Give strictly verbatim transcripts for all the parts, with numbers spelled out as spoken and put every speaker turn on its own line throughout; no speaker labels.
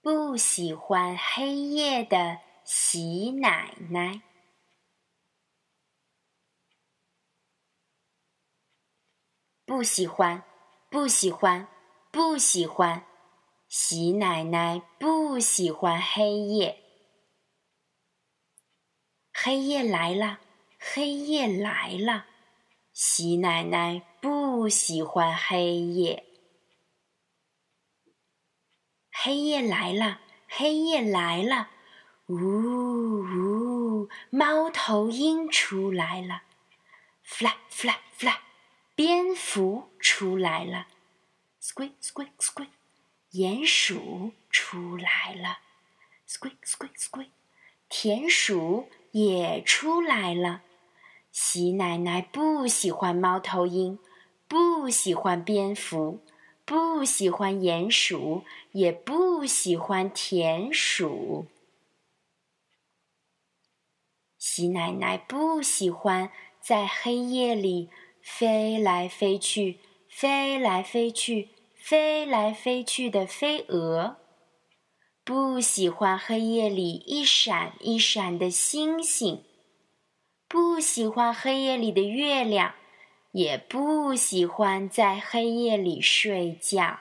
不喜欢黑夜的喜奶奶。不喜欢，不喜欢，不喜欢，喜奶奶不喜欢黑夜。黑夜来了，黑夜来了，喜奶奶不喜欢黑夜。黑夜来了，黑夜来了，呜呜，猫头鹰出来了 ，fly fly fly， 蝙蝠出来了 ，squeak squeak squeak， 鼹鼠出来了 ，squeak squeak squeak， 田鼠也出来了。喜奶奶不喜欢猫头鹰，不喜欢蝙蝠，不喜欢鼹鼠，也不喜欢田鼠。喜奶奶不喜欢在黑夜里飞来飞去、飞来飞去、飞来飞去的飞蛾，不喜欢黑夜里一闪一闪的星星，不喜欢黑夜里的月亮，也不喜欢在黑夜里睡觉。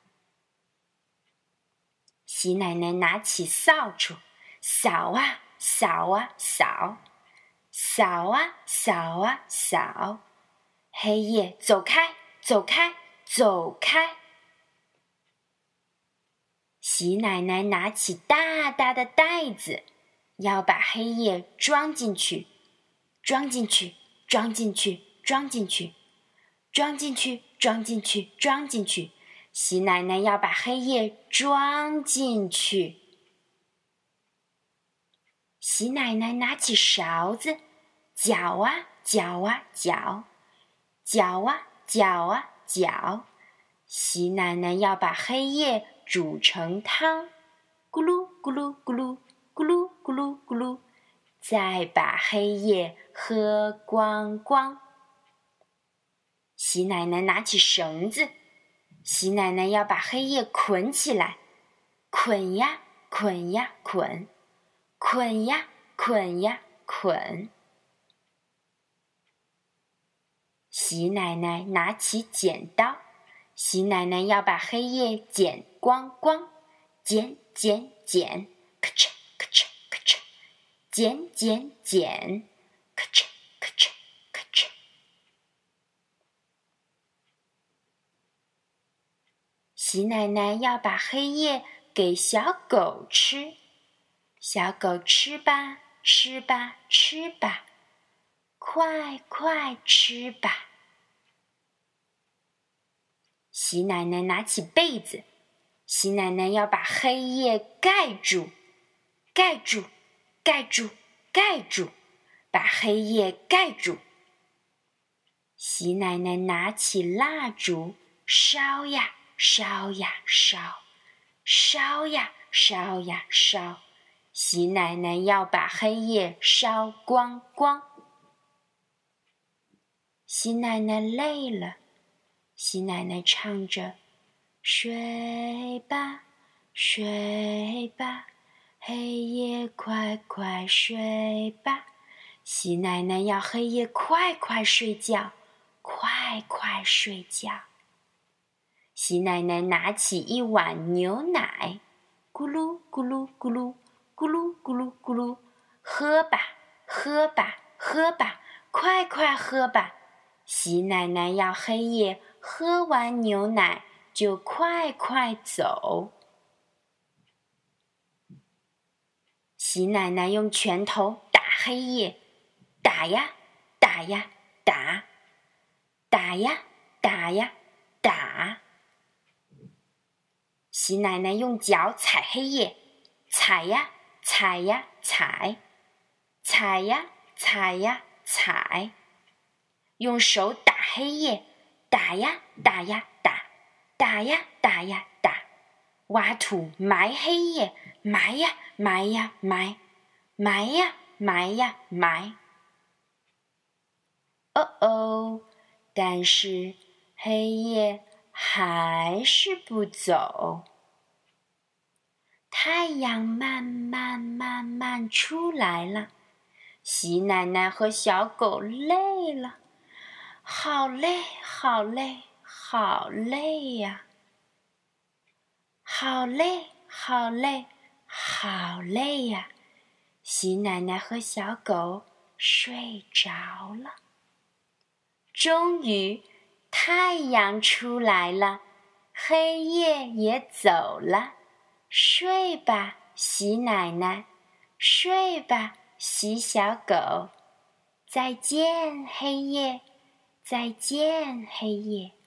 喜奶奶拿起扫帚，扫啊扫啊扫，扫啊扫啊扫，黑夜走开走开走开。喜奶奶拿起大大的袋子，要把黑夜装进去，装进去，装进去，装进去，装进去，装进去，装进去。喜奶奶要把黑夜装进去。喜奶奶拿起勺子，搅啊搅啊搅，搅啊搅啊搅。喜奶奶要把黑夜煮成汤，咕噜咕噜咕噜咕噜咕噜咕噜，再把黑夜喝光光。喜奶奶拿起绳子，喜奶奶要把黑夜捆起来，捆呀捆呀捆，捆呀捆呀捆。喜奶奶拿起剪刀，喜奶奶要把黑夜剪光光，剪剪剪，咔嚓咔嚓咔嚓，剪剪剪，咔嚓咔嚓咔嚓。喜奶奶要把黑夜给小狗吃，小狗吃吧吃吧吃吧，快快吃吧。喜奶奶拿起被子，喜奶奶要把黑夜盖住，盖住，盖住，盖住，把黑夜盖住。喜奶奶拿起蜡烛，烧呀烧呀烧，烧呀烧呀烧，喜奶奶要把黑夜烧光光。喜奶奶累了，喜奶奶唱着，睡吧睡吧，黑夜快快睡吧。喜奶奶要黑夜快快睡觉，快快睡觉。喜奶奶拿起一碗牛奶，咕噜咕噜咕噜咕噜咕噜咕噜，喝吧喝吧喝吧，快快喝吧。喜奶奶要黑夜喝完牛奶就快快走。喜奶奶用拳头打黑夜，打呀打呀打，打呀打呀打。喜奶奶用脚踩黑夜，踩呀踩呀踩，踩呀踩呀踩。用手打黑夜，打呀打呀打，打呀打呀打。挖土埋黑夜，埋呀埋呀埋，埋呀埋呀埋。哦哦，但是黑夜还是不走。 太阳慢慢慢慢出来了，喜奶奶和小狗累了，好累好累好累呀！好累好累好累呀！喜奶奶和小狗睡着了。终于太阳出来了，黑夜也走了。睡吧，喜奶奶，睡吧，喜小狗。再见，黑夜，再见，黑夜。